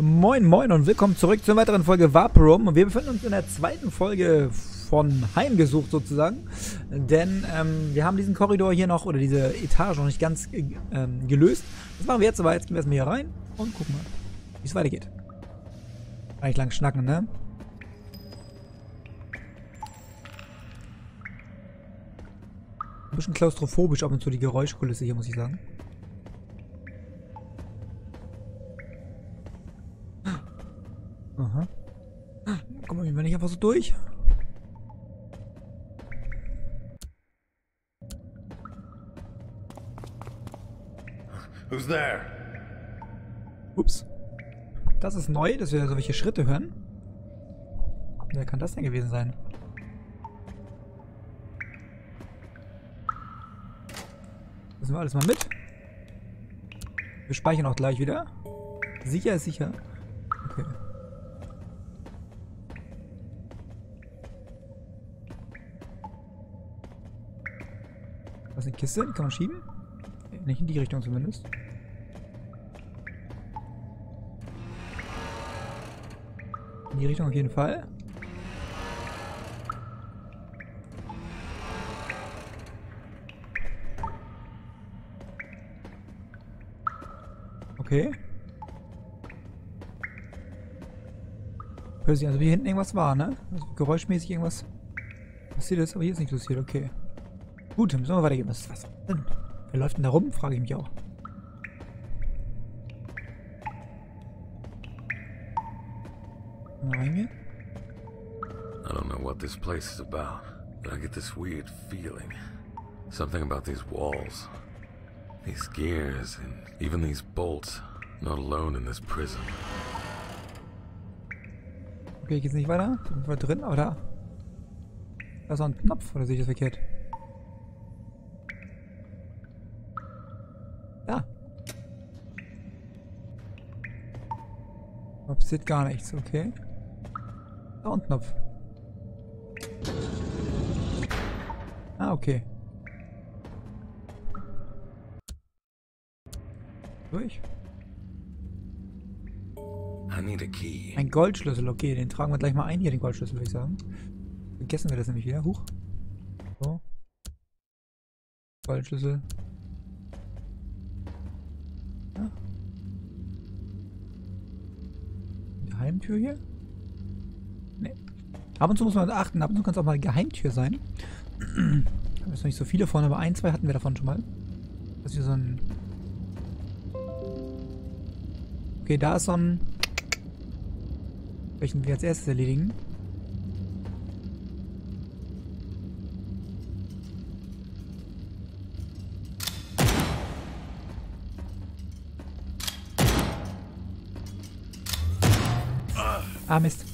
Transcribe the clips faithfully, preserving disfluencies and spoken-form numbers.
Moin moin und willkommen zurück zur weiteren Folge Vaporum. Und wir befinden uns in der zweiten Folge von Heimgesucht sozusagen. Denn ähm, wir haben diesen Korridor hier noch, oder diese Etage noch nicht ganz ähm, gelöst. Das machen wir jetzt aber. Jetzt gehen wir erstmal hier rein und gucken mal, wie es weitergeht. Eigentlich lang schnacken, ne? Ein bisschen klaustrophobisch ab und zu die Geräuschkulisse hier, muss ich sagen. Aha. Kommen wir nicht einfach so durch? Who's there? Ups. Das ist neu, dass wir solche Schritte hören. Wer kann das denn gewesen sein? Müssen wir alles mal mit. Wir speichern auch gleich wieder. Sicher ist sicher. Okay. Was ist eine Kiste? Die kann man schieben? Nicht in die Richtung zumindest. In die Richtung auf jeden Fall. Okay. Hört sich also wie hinten irgendwas war, ne? Also geräuschmäßig irgendwas passiert ist, aber hier ist nichts passiert, okay. Gut, dann müssen wir weitergehen. Was ist was denn? Wer läuft denn da rum? Frage ich mich auch. Mal reingehen. I don't know what this place is about, but I get this weird feeling. Something about these walls. These gears and even these bolts. Not alone in this prison. Okay, geht's nicht weiter? Sind wir drin, aber da. Da ist noch ein Knopf, oder sehe ich das verkehrt? Da. Da passiert gar nichts, okay. Da und Knopf. Ah, okay. Durch. I need a key. Ein Goldschlüssel, okay, den tragen wir gleich mal ein hier, den Goldschlüssel, würde ich sagen. Vergessen wir das nämlich wieder. Huch. So. Goldschlüssel. Ja. Geheimtür hier? Ne. Ab und zu muss man achten, ab und zu kann es auch mal eine Geheimtür sein. Da ist noch nicht so viele von, aber ein, zwei hatten wir davon schon mal. Das ist hier so ein... Okay, da ist so ein... Welchen wir als erstes erledigen. Ah, Mist.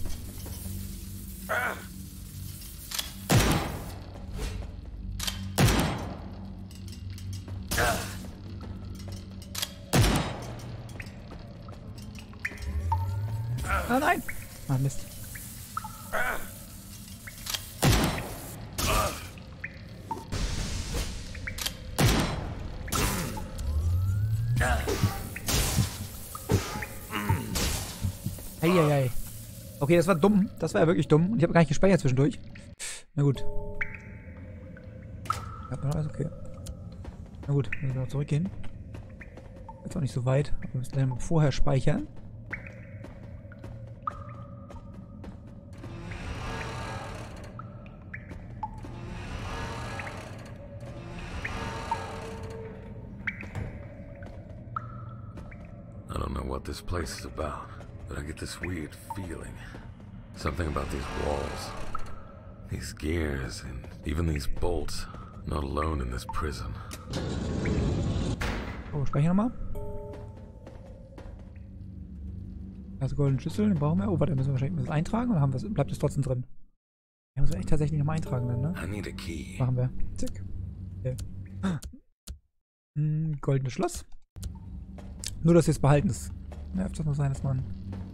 Ah, nein! Ah, Mist. Eieiei. Okay, das war dumm. Das war ja wirklich dumm. Und ich habe gar nicht gespeichert zwischendurch. Na gut. Hat man alles okay. Na gut, wir müssen noch zurückgehen. Jetzt auch nicht so weit. Aber wir müssen dann vorher speichern. I don't know what this place is about, but I get this weird feeling. Something about these walls. These gears and even these bolts. Not alone in this prison. Oh, speichern nochmal. Also goldenen Schlüssel, den brauchen wir. Oh, warte, müssen wir wahrscheinlich das eintragen oder haben wir, bleibt es trotzdem drin? Ja, müssen wir echt tatsächlich nochmal eintragen dann, ne? I need a key. Machen wir. Zick. Okay. Hm, goldenes Schloss. Nur, dass wir es behalten. Das nervt das noch sein, dass man...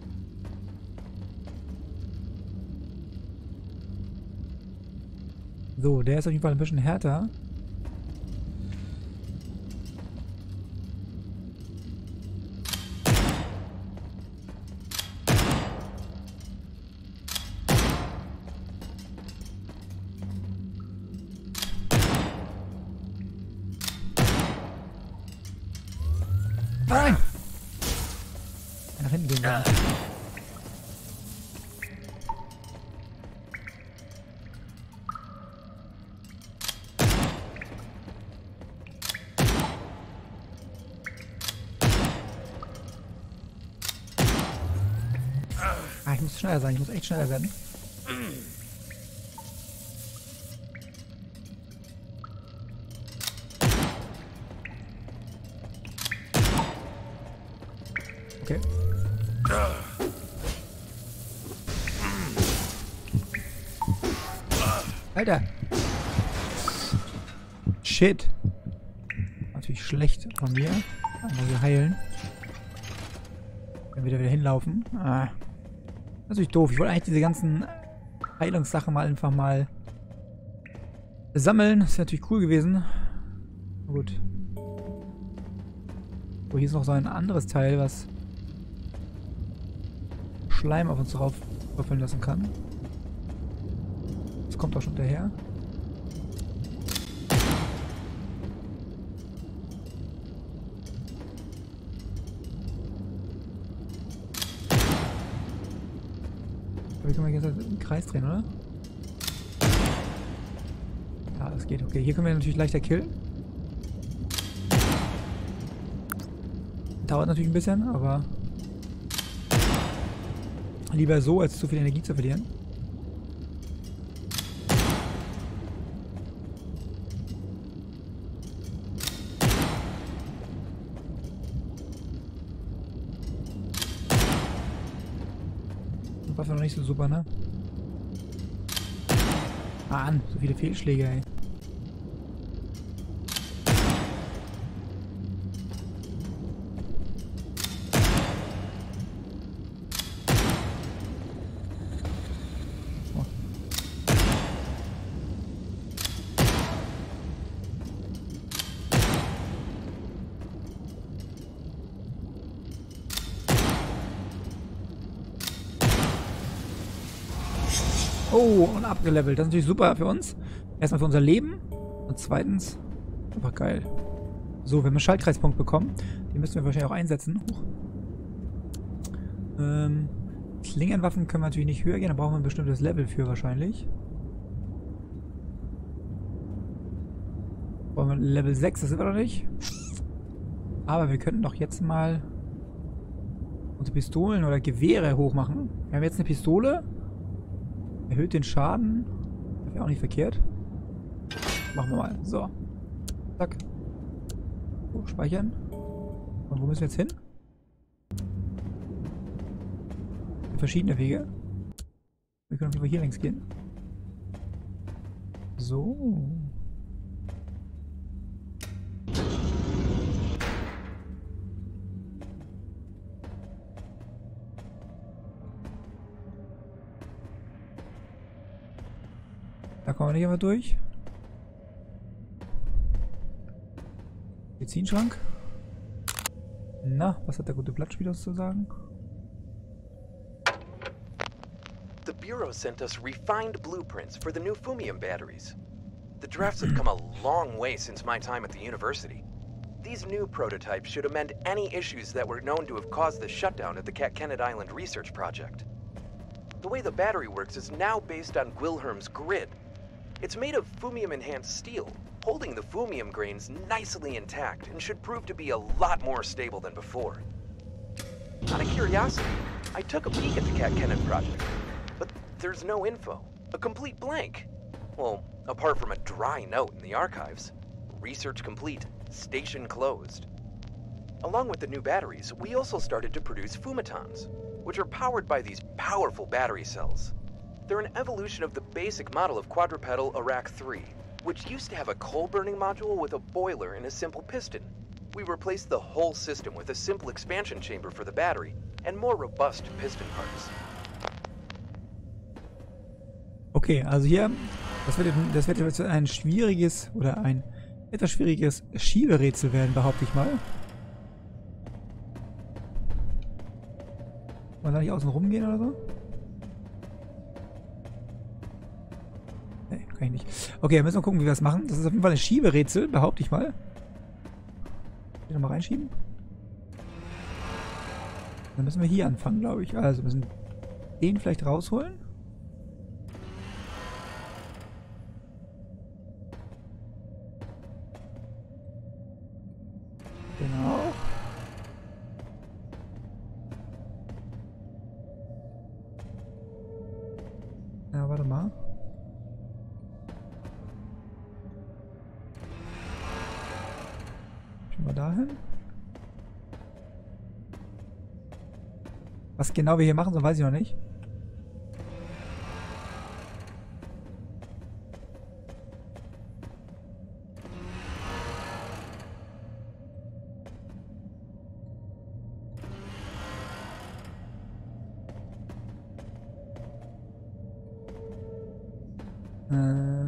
So, der ist auf jeden Fall ein bisschen härter. Nein! Nach hinten gehen wir. Ah, ich muss schneller sein. Ich muss echt schneller werden. Okay. Alter. Shit. Natürlich schlecht von mir. Einmal hier heilen. Dann wieder wieder hinlaufen. Ah. Natürlich doof. Ich wollte eigentlich diese ganzen Heilungssachen mal einfach mal sammeln. Das ist natürlich cool gewesen. Gut. Oh, hier ist noch so ein anderes Teil, was Schleim auf uns drauf tröpfeln lassen kann. Das kommt auch schon daher. Aber hier können wir jetzt im Kreis drehen, oder? Ja, das geht. Okay, hier können wir natürlich leichter killen. Dauert natürlich ein bisschen, aber lieber so, als zu viel Energie zu verlieren. Die Waffe noch nicht so super, ne? Mann, so viele Fehlschläge, ey. Oh, und abgelevelt. Das ist natürlich super für uns. Erstmal für unser Leben. Und zweitens, einfach geil. So, wir haben einen Schaltkreispunkt bekommen. Den müssen wir wahrscheinlich auch einsetzen. Huch. Ähm, Klingenwaffen können wir natürlich nicht höher gehen. Da brauchen wir ein bestimmtes Level für wahrscheinlich. Brauchen wir Level sechs, das sind wir noch nicht. Aber wir könnten doch jetzt mal unsere Pistolen oder Gewehre hochmachen. Wir haben jetzt eine Pistole. Erhöht den Schaden. Das wäre auch nicht verkehrt. Machen wir mal. So. Zack. So, speichern. Und wo müssen wir jetzt hin? Verschiedene Wege. Wir können auf jeden Fall hier längs gehen. So. Da kommen wir nicht einfach durch. Medizinschrank. Na, was hat der gute Blattspieler zu sagen? The Bureau sent us refined blueprints for the new Fumium batteries. The drafts have come a long way since my time at the university. These new prototypes should amend any issues that were known to have caused the shutdown at the Cat-Kenneth Island research project. The way the battery works is now based on Gwilherm's grid. It's made of Fumium-enhanced steel, holding the Fumium grains nicely intact and should prove to be a lot more stable than before. Out of curiosity, I took a peek at the Cat-Kenneth project, but there's no info. A complete blank. Well, apart from a dry note in the archives. Research complete, station closed. Along with the new batteries, we also started to produce Fumitons, which are powered by these powerful battery cells. They're an evolution of the basic model of quadrupedal Arak three, which used to have a coal-burning module with a boiler and a simple piston. We replaced the whole system with a simple expansion chamber for the battery and more robust piston parts. Okay, also hier, das wird, das wird jetzt ein schwieriges oder ein etwas schwieriges Schieberätsel werden, behaupte ich mal. Wollen wir da nicht außen rumgehen oder so? Nee, kann ich nicht. Okay, dann müssen wir gucken, wie wir das machen. Das ist auf jeden Fall ein Schieberätsel, behaupte ich mal. Hier nochmal reinschieben. Dann müssen wir hier anfangen, glaube ich. Also müssen den vielleicht rausholen. Genau. Ja, warte mal. Schon mal dahin. Was genau wir hier machen, so weiß ich noch nicht. Äh.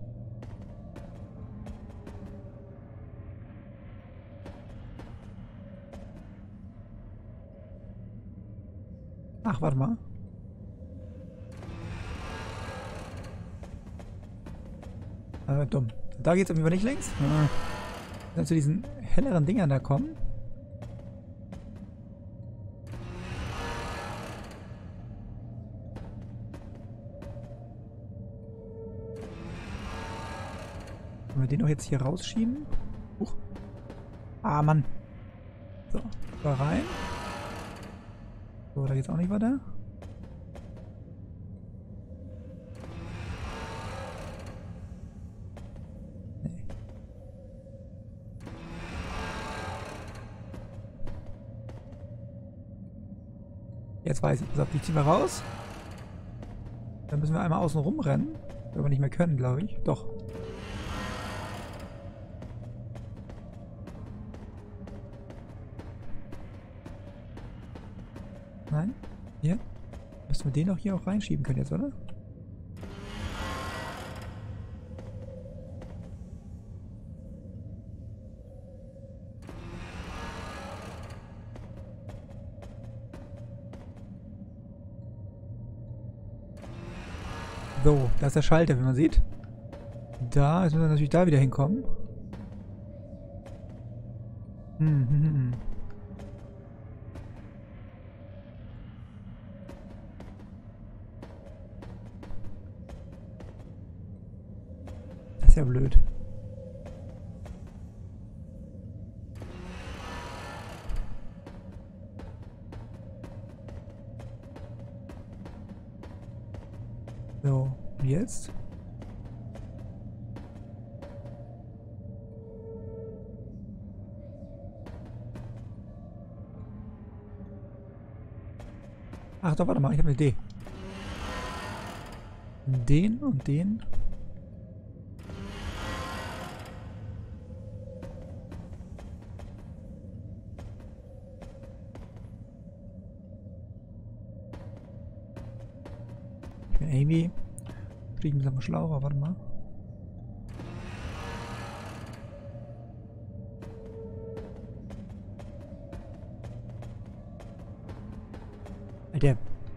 Ach, warte mal. Äh, dumm. Da geht's aber nicht längs. Ah. Dann zu diesen helleren Dingern da kommen. Können wir den doch jetzt hier rausschieben? Huch. Ah, Mann. So, da rein. So, da geht's auch nicht weiter. Nee. Jetzt weiß ich. Pass auf, die ziehen wir raus. Dann müssen wir einmal außen rumrennen. Aber nicht mehr können, glaube ich. Doch. Nein? Hier? Müssen wir den auch hier auch reinschieben können jetzt, oder? So, da ist der Schalter, wie man sieht. Da, jetzt müssen wir natürlich da wieder hinkommen. Hm, hm, hm. Das ist ja blöd. So, und jetzt? Ach doch, warte mal, ich habe eine Idee. Den und den. Ich bin irgendwie. Fliegen mit einem Schlauch, aber warte mal. Alter.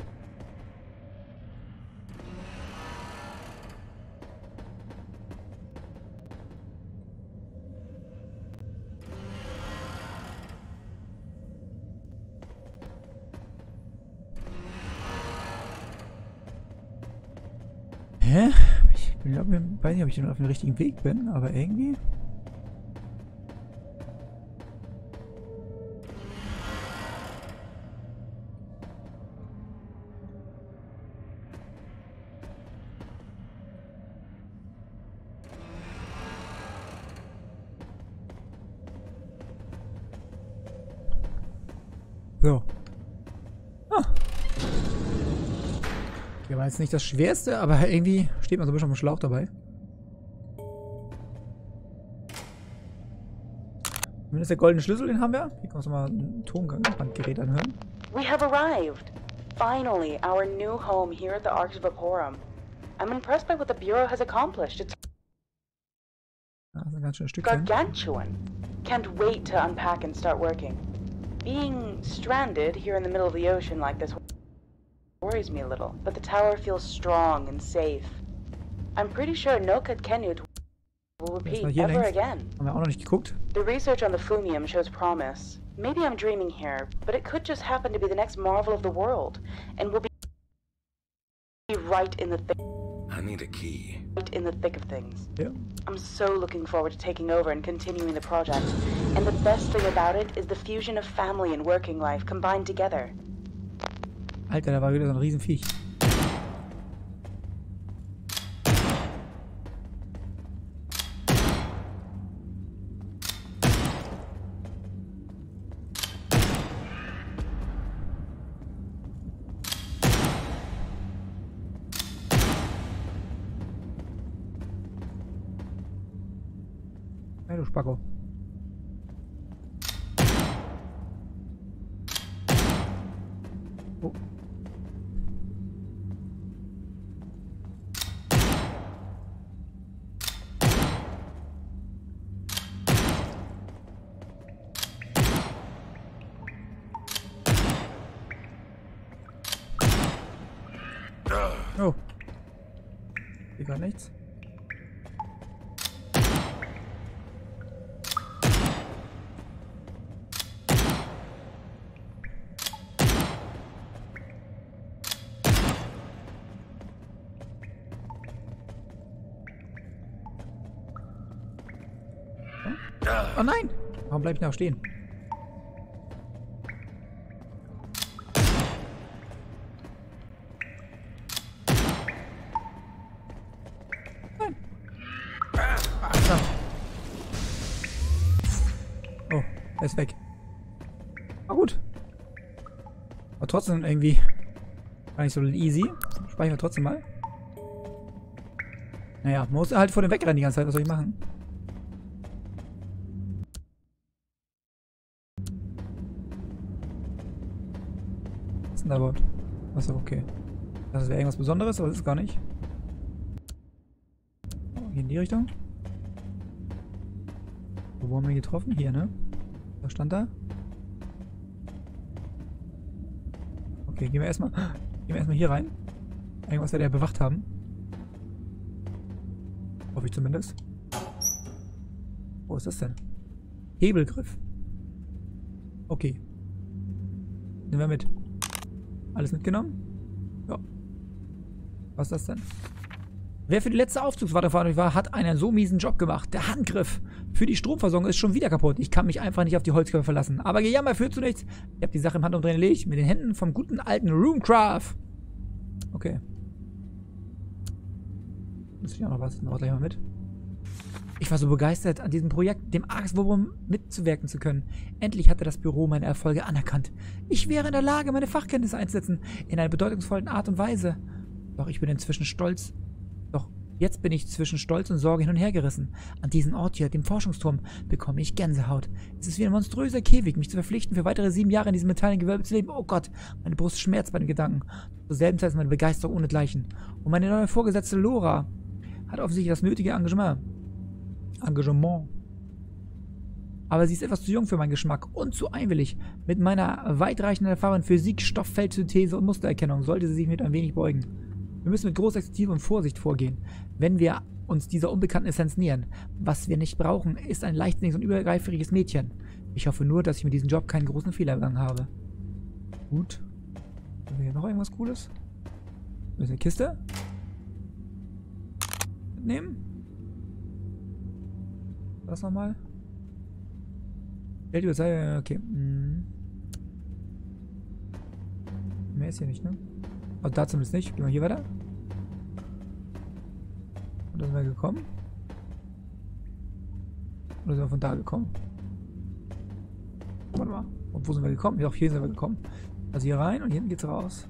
Hä? Ich glaub, ich weiß nicht, ob ich auf dem richtigen Weg bin, aber irgendwie. So. Ah. Ja, war jetzt nicht das Schwerste, aber irgendwie steht man so ein bisschen am Schlauch dabei. Zumindest der goldene Schlüssel, den haben wir. Hier kannst du mal ein Tonbandgerät anhören. We have arrived. Finally, our new home here at the Arx Vaporum. I'm impressed by what the Bureau has accomplished. It's Das ist ein ganz schönes Stückchen. gargantuan. Can't wait to unpack and start working. Being stranded here in the middle of the ocean like this worries me a little, but the tower feels strong and safe. I'm pretty sure no Kenut will repeat Erstmal hier ever längs. again. Haben wir auch noch nicht geguckt. The research on the Fumium shows promise. Maybe I'm dreaming here, but it could just happen to be the next marvel of the world, and we'll be right in the thick, I need a key. right in the thick of things. Ja. I'm so looking forward to taking over and continuing the project. And the best thing about it is the fusion of family and working life combined together. Alter, da war wieder so ein Riesenviech. Hey, du Spacko. Oh. Oh. Hier gar nichts. Oh nein! Warum bleib ich noch stehen? Nein! Ah, verdammt. Oh, er ist weg. War gut. Aber trotzdem irgendwie gar nicht so easy. Speichern wir trotzdem mal. Naja, man muss halt vor dem wegrennen die ganze Zeit. Was soll ich machen? Was ist denn da überhaupt? Achso, okay. Das wäre irgendwas Besonderes, aber das ist gar nicht. Oh, hier in die Richtung. Wo haben wir getroffen? Hier, ne? Was stand da? Okay, gehen wir erstmal. Gehen wir erstmal hier rein. Irgendwas wird er bewacht haben. Hoffe ich zumindest. Wo ist das denn? Hebelgriff. Okay. Nehmen wir mit. Alles mitgenommen? Ja. Was ist das denn? Wer für die letzte Aufzugswarte verantwortlich war, hat einen so miesen Job gemacht. Der Handgriff für die Stromversorgung ist schon wieder kaputt. Ich kann mich einfach nicht auf die Holzköpfe verlassen. Aber Gejammer führt zu nichts. Ich habe die Sache im Handumdrehen erledigt. Mit den Händen vom guten alten Roomcraft. Okay. Muss ich auch noch was? Noch gleich mal mit. Ich war so begeistert, an diesem Projekt, dem Arx-Wurm, mitzuwirken zu können. Endlich hatte das Büro meine Erfolge anerkannt. Ich wäre in der Lage, meine Fachkenntnisse einzusetzen, in einer bedeutungsvollen Art und Weise. Doch ich bin inzwischen stolz. Doch jetzt bin ich zwischen Stolz und Sorge hin und her gerissen. An diesem Ort hier, dem Forschungsturm, bekomme ich Gänsehaut. Es ist wie ein monströser Käfig, mich zu verpflichten, für weitere sieben Jahre in diesem metallenen Gewölbe zu leben. Oh Gott, meine Brust schmerzt bei den Gedanken. Zur selben Zeit ist meine Begeisterung ohnegleichen. Und meine neue Vorgesetzte Lora hat offensichtlich das nötige Engagement. Engagement. Aber sie ist etwas zu jung für meinen Geschmack und zu einwillig. Mit meiner weitreichenden Erfahrung in Physik, Stofffeldsynthese und Mustererkennung sollte sie sich mit ein wenig beugen. Wir müssen mit großer Expertise und Vorsicht vorgehen, wenn wir uns dieser unbekannten Essenz nähern. Was wir nicht brauchen, ist ein leichtsinniges und übergreifiges Mädchen. Ich hoffe nur, dass ich mit diesem Job keinen großen Fehler begangen habe. Gut. Haben wir hier noch irgendwas Cooles? Ein bisschen Kiste. Mitnehmen. Was nochmal? Geld über Zeit, okay. Hm. Mehr ist hier nicht, ne? Also da zumindest nicht. Gehen wir hier weiter. Und da sind wir gekommen. Oder sind wir von da gekommen? Warte mal. Und wo sind wir gekommen? Ja, auch hier sind wir gekommen. Also hier rein und hier hinten geht's raus.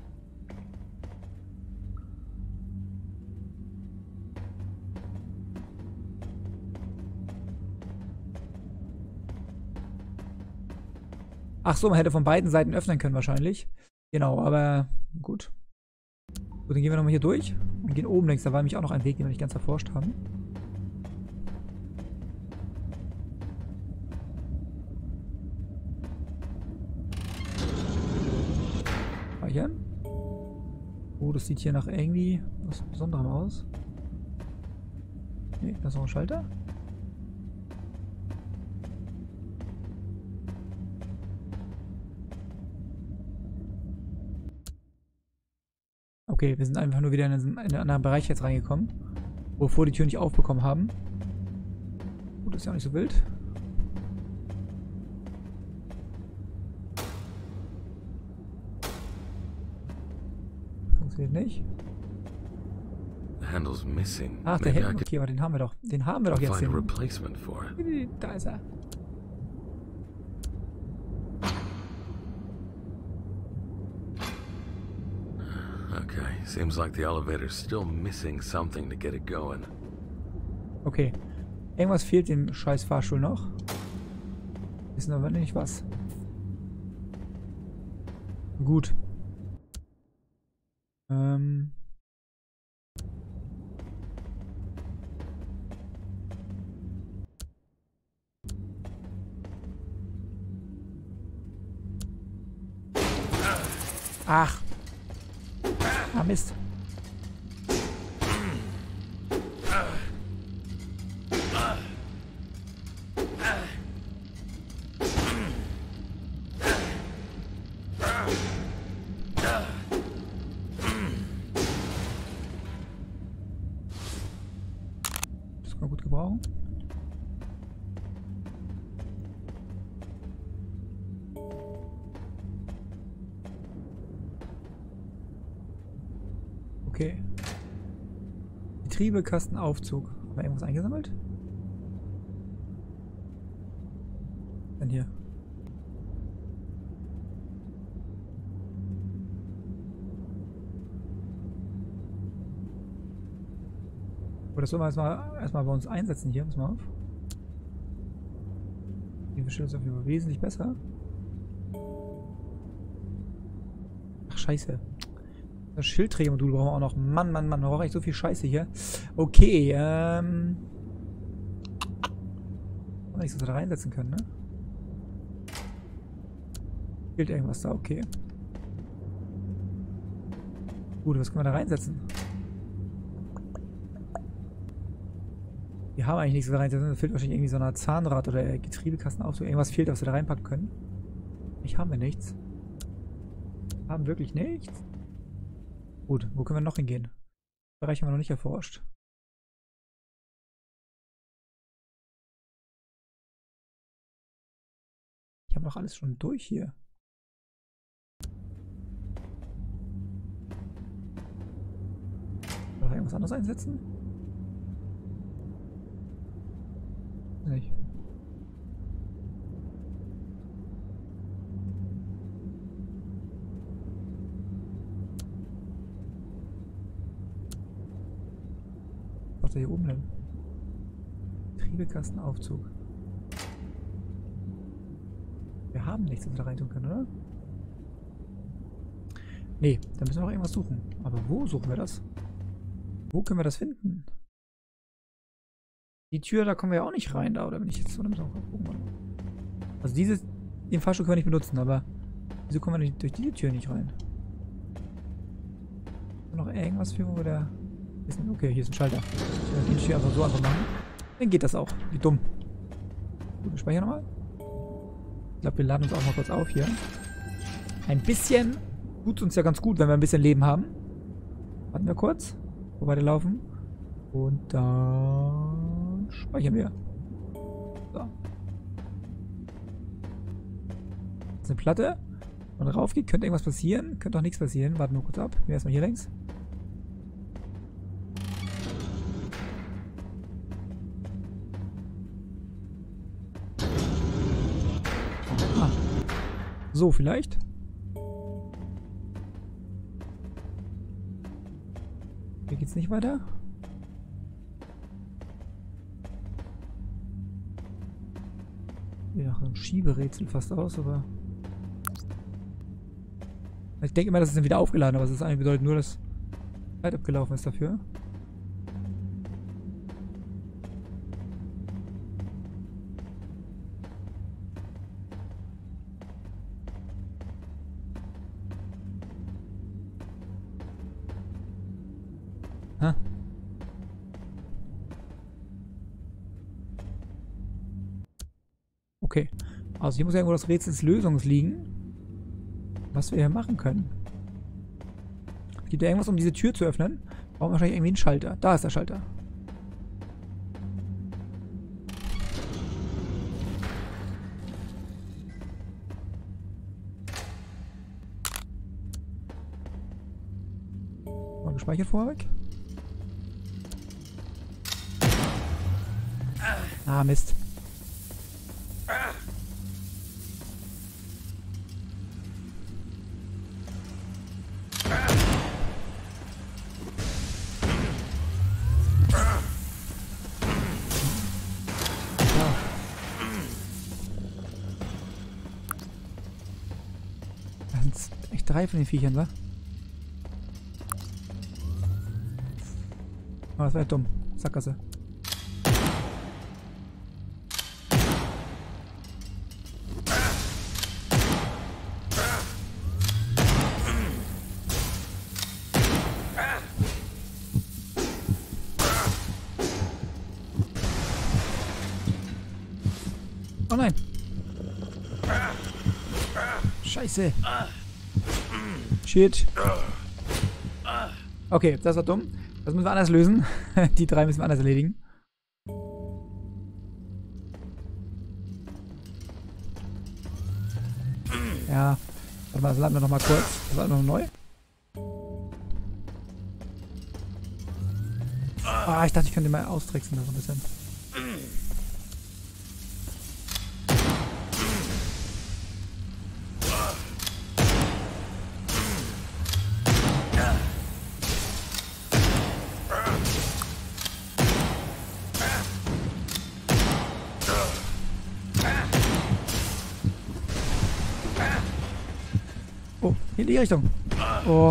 Ach so, man hätte von beiden Seiten öffnen können wahrscheinlich. Genau, aber gut. Gut, dann gehen wir nochmal hier durch und gehen oben links. Da war nämlich auch noch ein Weg, den wir nicht ganz erforscht haben. Speichern. Oh, das sieht hier nach irgendwie was Besonderem aus. Nee, da ist noch ein Schalter. Okay, wir sind einfach nur wieder in einen, in einen anderen Bereich jetzt reingekommen, wo wir vor die Tür nicht aufbekommen haben. Gut, ist ja auch nicht so wild. Funktioniert nicht. The handle's missing. Ach, der Maybe I Helm. Okay, aber den haben wir doch. Den haben wir doch could jetzt. find a Den. replacement for it. Da ist er. Okay, seems like the elevator's still missing something to get it going. Okay. Irgendwas fehlt dem scheiß Fahrstuhl noch. Wissen aber nicht was. Gut. Ähm. Ach. Ah, Mist. Das kann man gut gebrauchen. Okay. Getriebekastenaufzug. Haben wir irgendwas eingesammelt? Was denn hier? Oh, das sollen wir erstmal erstmal bei uns einsetzen hier. Pass mal auf. Die Bestellung ist auf jeden Fall wesentlich besser. Ach, scheiße. Das Schildträgermodul brauchen wir auch noch. Mann, Mann, Mann, da brauche ich so viel Scheiße hier. Okay, ähm... nicht, dass wir da reinsetzen können, ne? Fehlt irgendwas da, okay. Gut, was können wir da reinsetzen? Wir haben eigentlich nichts, was wir reinsetzen. Da fehlt wahrscheinlich irgendwie so eine Zahnrad oder Getriebekastenaufzug. Irgendwas fehlt, was wir da reinpacken können. Ich haben wir nichts. Haben wirklich nichts. Gut, wo können wir noch hingehen? Den Bereich haben wir noch nicht erforscht. Ich habe doch alles schon durch hier. Soll ich irgendwas anderes einsetzen? Nicht. Was ist da hier oben denn? Getriebekastenaufzug. Wir haben nichts, was wir da rein tun können, oder? Nee, da müssen wir noch irgendwas suchen. Aber wo suchen wir das? Wo können wir das finden? Die Tür, da kommen wir ja auch nicht rein, da, oder bin ich jetzt... Oder müssen wir mal gucken. Also dieses... Den Fahrstuhl können wir nicht benutzen, aber... Wieso kommen wir nicht durch diese Tür nicht rein? Ist da noch irgendwas für, wo wir da... Okay, hier ist ein Schalter. Ich kann die Tür einfach so einfach machen. Dann geht das auch. Wie dumm. Gut, wir speichern nochmal. Ich glaube, wir laden uns auch mal kurz auf hier. Ein bisschen tut uns ja ganz gut, wenn wir ein bisschen Leben haben. Warten wir kurz, wo wir laufen. Und dann speichern wir. So. Das ist eine Platte. Wenn man rauf geht, könnte irgendwas passieren. Könnte auch nichts passieren. Warten wir kurz ab. Wir erstmal hier längs. So, vielleicht. Hier geht's nicht weiter. Wie nach einem Schieberätsel fast aus, aber... Ich denke immer, das ist dann wieder aufgeladen, aber es ist eigentlich bedeutet nur, dass Zeit abgelaufen ist dafür. Okay. Also hier muss ja irgendwo das Rätsels Lösungs liegen. Was wir hier machen können. Gibt ja irgendwas, um diese Tür zu öffnen? Brauchen wir wahrscheinlich irgendwie einen Schalter. Da ist der Schalter. Mal gespeichert vorher weg. Ah, Mist. Das sind echt drei von den Viechern, wa? Oh, das war ja dumm. Sackgasse. Oh nein. Scheiße. Shit. Okay, das war dumm. Das müssen wir anders lösen. Die drei müssen wir anders erledigen. Ja. Warte mal, das laden wir nochmal kurz. Das war noch neu. Ah, ich dachte, ich könnte mal austricksen da so ein bisschen. Oh, hier in die Richtung. Oh.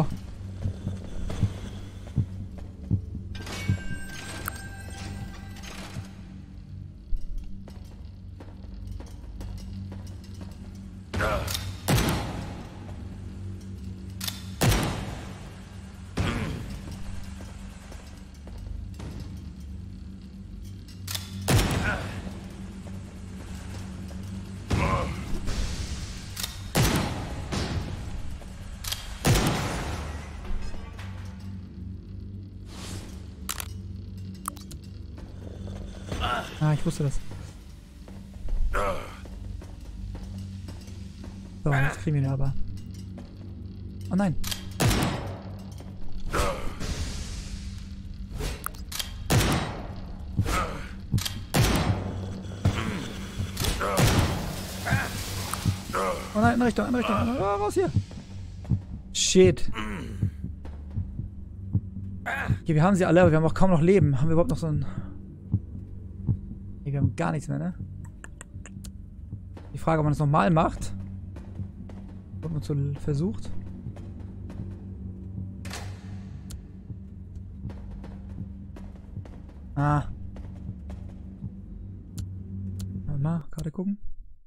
Ah, ich wusste das. So, jetzt kriegen wir ihn aber. Oh nein. Oh nein, in Richtung, in Richtung. Oh, raus hier. Shit. Okay, wir haben sie alle, aber wir haben auch kaum noch Leben. Haben wir überhaupt noch so ein... Nee, wir haben gar nichts mehr, ne? Die Frage, ob man das nochmal macht. Ob man so versucht. Ah. Warte mal, gerade gucken.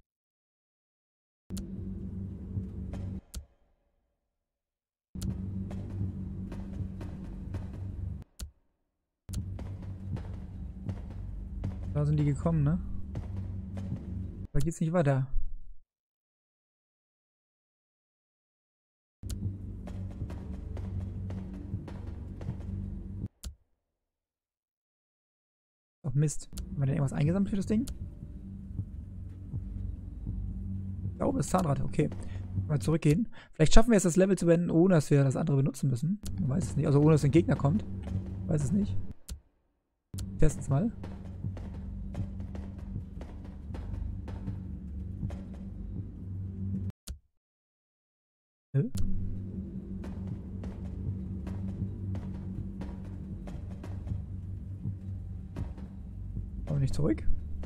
Da sind die gekommen, ne? Da geht's nicht weiter. Ach Mist. Haben wir denn irgendwas eingesammelt für das Ding? Da oben ist Zahnrad, okay. Mal zurückgehen. Vielleicht schaffen wir es, das Level zu beenden, ohne dass wir das andere benutzen müssen. Ich weiß es nicht. Also ohne dass ein Gegner kommt. Ich weiß es nicht. Testen es mal. Nö. Kommen wir nicht zurück?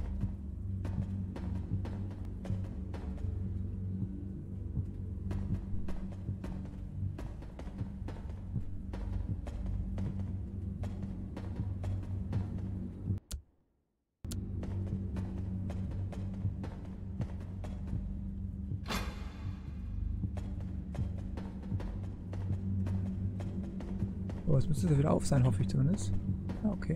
Oh, jetzt müsste es wieder auf sein, hoffe ich zumindest. Ah, okay.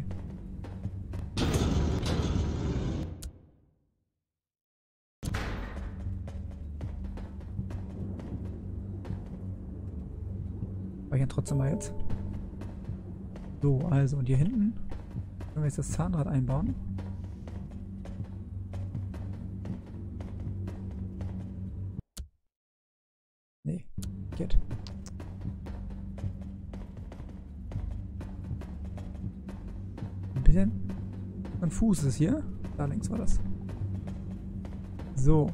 Speichern trotzdem mal jetzt. So, also, und hier hinten können wir jetzt das Zahnrad einbauen. Nee, geht. Ein bisschen konfus ist es hier. Da links war das. So.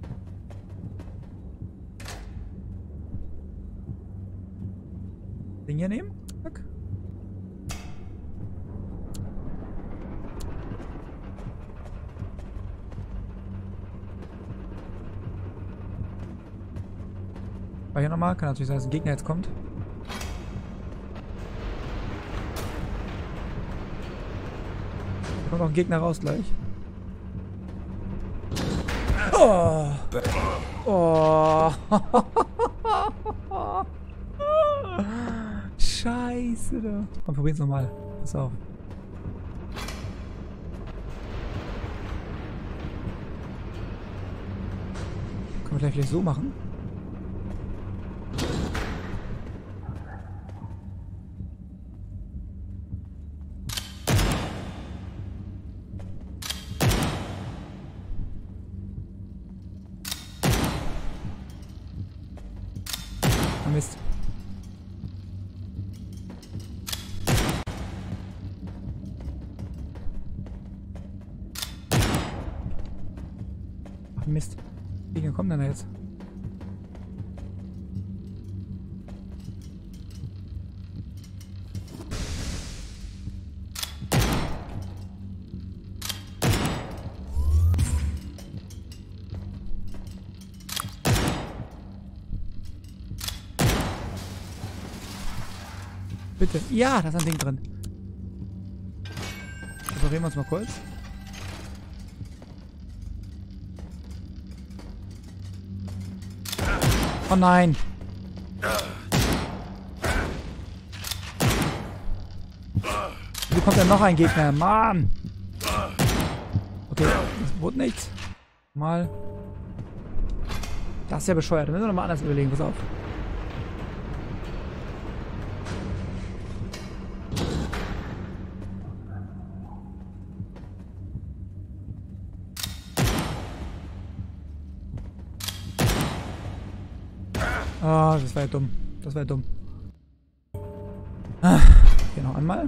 Ding hier nehmen. Zack. War hier nochmal. Kann natürlich sein, dass ein Gegner jetzt kommt. Da kommt auch ein Gegner raus gleich. Oh. Oh. Scheiße da. Komm, probier's nochmal. Pass auf. Können wir gleich vielleicht so machen? Ah, Mist. Ach Mist. Wie Gegner kommen denn da jetzt? Bitte. Ja, da ist ein Ding drin. Reparieren wir uns mal kurz. Oh nein. Hier kommt ja noch ein Gegner. Mann. Okay, das wurde nichts. Mal. Das ist ja bescheuert. Da müssen wir nochmal anders überlegen. Pass auf. Ah, oh, das war ja dumm. Das war ja dumm. Ah, hier noch einmal.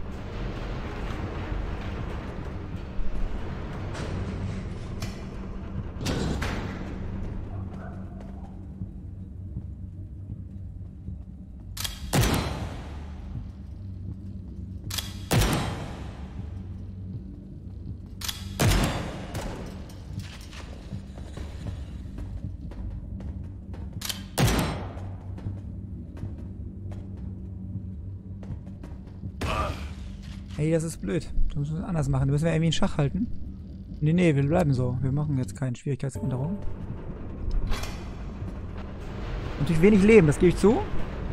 Hey, das ist blöd. Da müssen wir es anders machen. Da müssen wir irgendwie in Schach halten. Nee, nee, wir bleiben so. Wir machen jetzt keine Schwierigkeitsänderung. Natürlich wenig Leben, das gebe ich zu.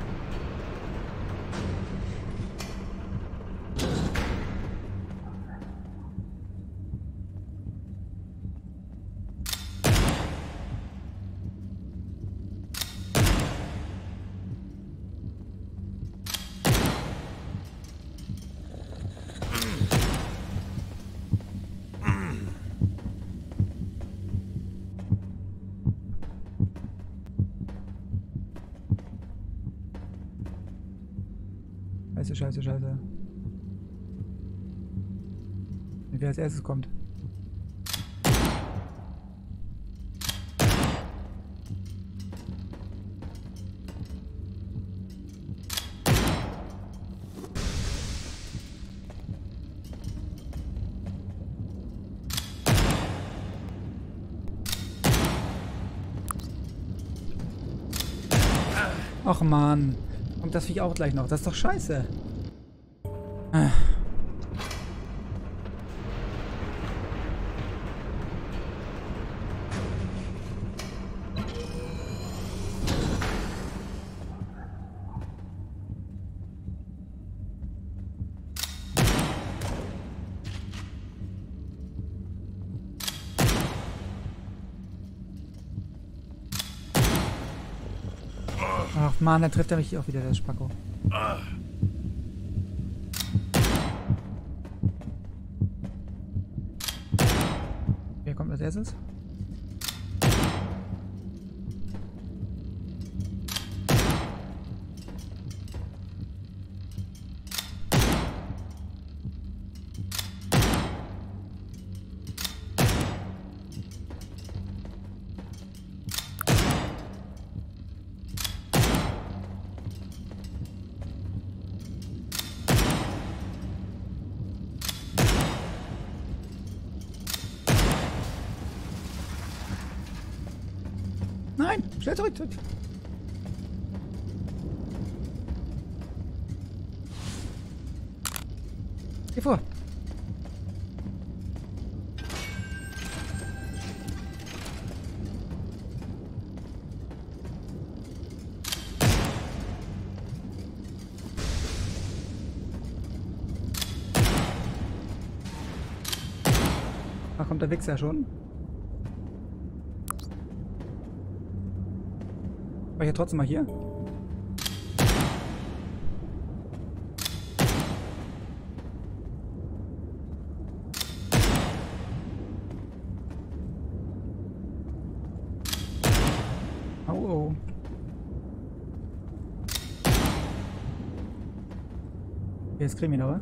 Scheiße, scheiße, scheiße. Wer als erstes kommt. Ach man. Und das Viech auch gleich noch. Das ist doch scheiße. Ah. Ach, Mann, dann trifft er mich auch wieder, der Spacko. Wer kommt als erstes? Nein, schnell zurück, zurück. Geh vor. Da kommt der Wichser schon. War ich ja trotzdem mal hier? Oh, oh. Jetzt kriegen wir ihn aber.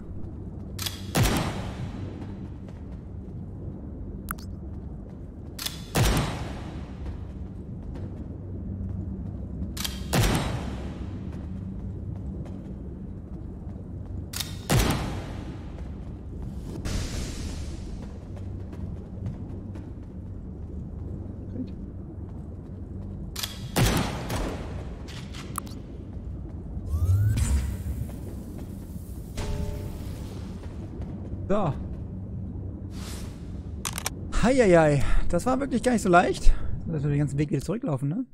So. Heieiei. Das war wirklich gar nicht so leicht. Dass wir den ganzen Weg wieder zurücklaufen, ne?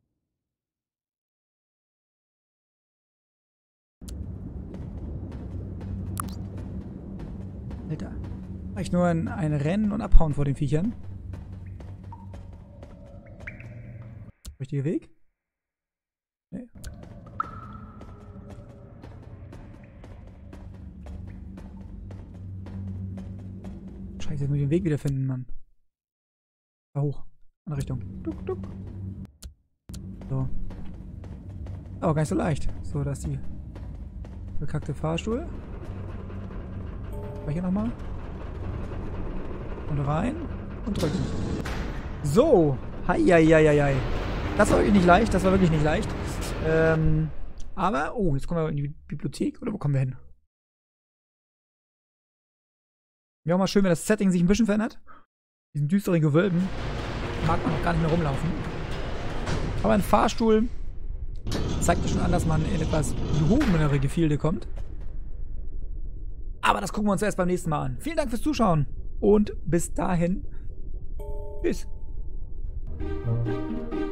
Alter. Eigentlich nur ein, ein Rennen und Abhauen vor den Viechern. Richtiger Weg? Nee. Scheiße, jetzt muss ich den Weg wiederfinden, Mann. Da hoch. Andere Richtung. Duck, duck. So. Aber gar nicht so leicht. So, da ist die bekackte Fahrstuhl. Hier nochmal. Und rein. Und drücken. So. Heieieiei. Das war wirklich nicht leicht. Das war wirklich nicht leicht. Ähm, aber, oh, jetzt kommen wir in die Bibliothek. Oder wo kommen wir hin? Wäre auch mal schön, wenn das Setting sich ein bisschen verändert. Diesen düsteren Gewölben mag man auch gar nicht mehr rumlaufen. Aber ein Fahrstuhl zeigt ja schon an, dass man in etwas gehobenere Gefilde kommt. Aber das gucken wir uns erst beim nächsten Mal an. Vielen Dank fürs Zuschauen und bis dahin. Tschüss.